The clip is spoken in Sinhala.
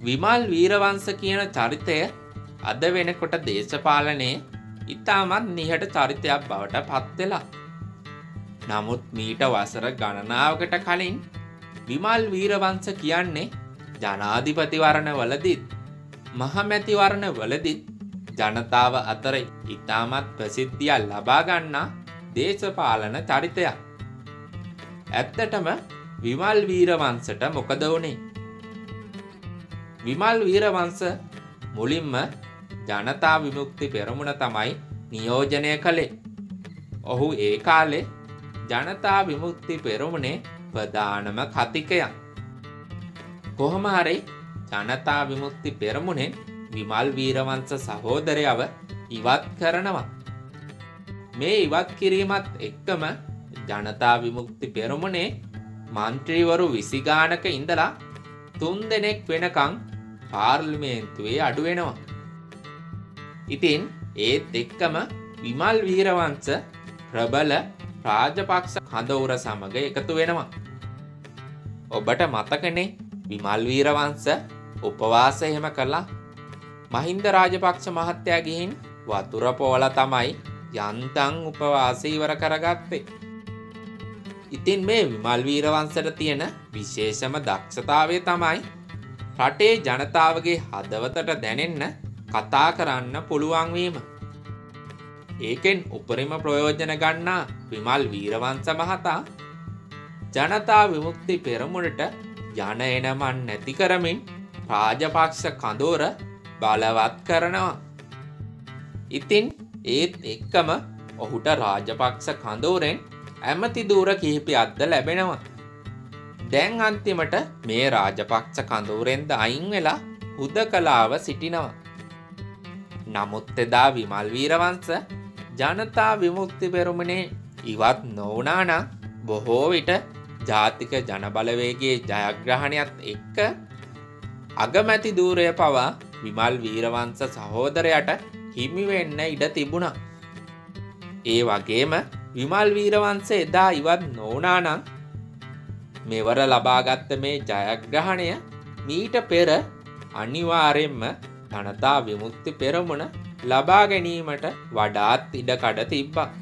විමල් වීරවංශ කියන චරිතය අද වෙනකොට දේශපාලනයේ ඉතාමත් නිහඬ චරිතයක් බවට පත් වෙලා. නමුත් මීට වසර ගණනාවකට කලින් විමල් වීරවංශ කියන්නේ ජනාධිපතිවරණවලදීත් මහමැතිවරණවලදීත් ජනතාව අතර ඉතාමත් ප්‍රසිද්ධිය ලබා ගන්නා දේශපාලන චරිතයක්. ඇත්තටම විමල් වීරවංශට මොකද වුනේ? විමල් වීරවංශ මුලින්ම ජනතා විමුක්ති පෙරමුණ තමයි නියෝජනය කළේ. ඔහු ඒ කාලේ ජනතා විමුක්ති පෙරමුණේ ප්‍රධානම කතිකයා. කොහොම හරි ජනතා විමුක්ති පෙරමුණෙන් විමල් වීරවංශ සහෝදරයව ඉවත් කරනවා. මේ ඉවත් කිරීමත් එක්කම ජනතා විමුක්ති පෙරමුණේ මන්ත්‍රීවරු 20 ගානක ඉඳලා 3 දෙනෙක් වෙනකන් පාර්ලිමේන්තුවේ අඩු වෙනවා. ඉතින් ඒත් එක්කම විමල් වීරවංශ ප්‍රබල රාජපක්ෂ කඳවුර සමග එකතු වෙනවා. ඔබට මතකනේ විමල් වීරවංශ උපවාස එහෙම කළා. මහින්ද රාජපක්ෂ මහත්තයා ගිහින් වතුර පොවලා තමයි යන්තම් උපවාසය ඉවර කරගත්තේ. ඉතින් මේ විමල් වීරවංශට තියෙන විශේෂම දක්ෂතාවය තමයි රටේ ජනතාවගේ හදවතට දැනෙන්න කතා කරන්න පුළුවන් වීම. ඒකෙන් උපරිම ප්‍රයෝජන ගන්නා විමල් වීරවංශ මහතා ජනතා විමුක්ති පෙරමුණට යන එනමන් නැති කරමින් රාජපක්ෂ කඳවුර බලවත් කරනවා. ඉතින් ඒත් එක්කම ඔහුට රාජපක්ෂ කඳවුරෙන් ඇමති ධූර කිහිපයක්ද ලැබෙනවා. දැන් අන්තිමට මේ රාජපක්ෂ කඳවුරෙන්ද අයින් වෙලා හුදකලාව සිටිනවා. නමුත් එදා විමල් වීරවංශ ජනතා විමුක්ති පෙරමුණේ ඉවත් නොවුණා නම් බොහෝ විට ජාතික ජනබලවේගයේ ජයග්‍රහණයත් එක්ක අගමැති ධූරය පවා විමල් වීරවංශ සහෝදරයට හිමි වෙන්න ඉඩ තිබුණා. ඒ වගේම විමල් වීරවංශ එදා ඉවත් නොවුණා නම් මෙවර ලබාගත්ත මේ ජයග්‍රහණය මීට පෙර අනිවාර්යෙන්ම ජනතා විමුක්ති පෙරමුණ ලබා ගැනීමට වඩාත් ඉඩකඩ තිබ්බා.